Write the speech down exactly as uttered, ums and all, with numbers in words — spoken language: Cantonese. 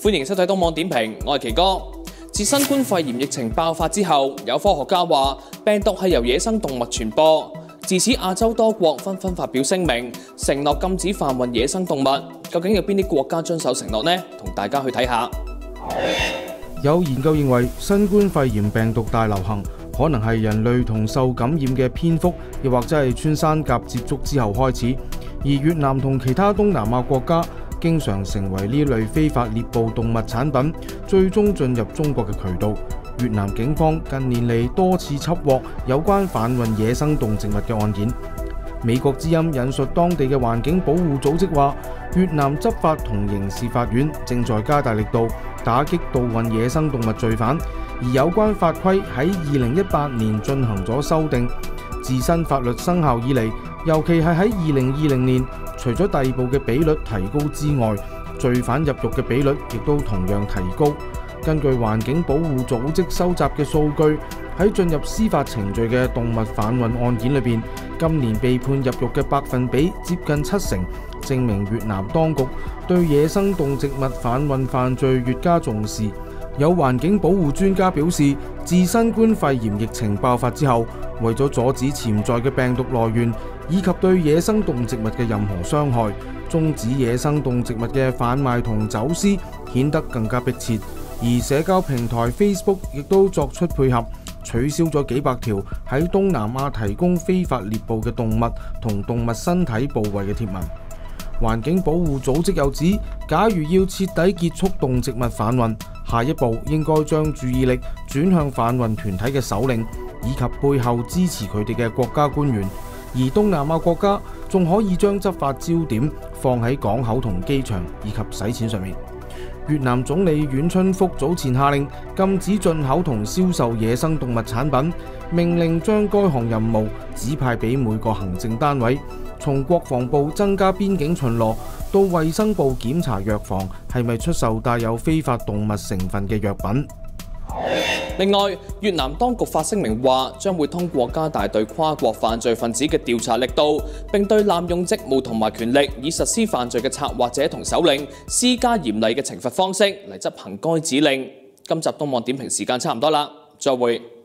歡迎收睇《東網點評》，我係奇哥。自新冠肺炎疫情爆發之後，有科學家話病毒係由野生動物傳播。自此，亞洲多國紛紛發表聲明，承諾禁止販運野生動物。究竟有邊啲國家遵守承諾呢？同大家去睇下。 有研究認為，新冠肺炎病毒大流行可能係人類同受感染嘅蝙蝠，又或者係穿山甲接觸之後開始。而越南同其他東南亞國家經常成為呢類非法獵捕動物產品最終進入中國嘅渠道。越南警方近年嚟多次緝獲有關販運野生動植物嘅案件。美國之音引述當地嘅環境保護組織話，越南執法同刑事法院正在加大力度打擊盜運野生動物罪犯，而有關法規喺二零一八年進行咗修訂。自新法律生效以嚟，尤其係喺二零二零年，除咗逮捕嘅比率提高之外，罪犯入獄嘅比率亦都同樣提高。根據環境保護組織收集嘅數據，喺進入司法程序嘅動物販運案件裏邊，今年被判入獄嘅百分比接近七成，證明越南當局對野生動植物販運犯罪越加重視。有環境保護專家表示，自新冠肺炎疫情爆發之後，為咗阻止潛在嘅病毒來源以及對野生動植物嘅任何傷害，終止野生動植物嘅販賣同走私顯得更加迫切。而社交平台 Facebook 亦都作出配合，取消咗幾百條喺東南亞提供非法獵捕嘅動物同動物身體部位嘅貼文。環境保護組織又指，假如要徹底結束動植物販運，下一步應該將注意力轉向販運團體嘅首領以及背後支持佢哋嘅國家官員。而東南亞國家仲可以將執法焦點放喺港口同機場以及洗錢上面。越南總理阮春福早前下令禁止進口同銷售野生動物產品，命令將該項任務指派俾每個行政單位，從國防部增加邊境巡邏，到衛生部檢查藥房係咪出售帶有非法動物成分嘅藥品。 另外，越南當局發聲明話，將會通過加大對跨國犯罪分子嘅調查力度，並對濫用職務同埋權力以實施犯罪嘅策劃者同首領施加嚴厲嘅懲罰方式嚟執行該指令。今集東網點評時間差唔多啦，再會。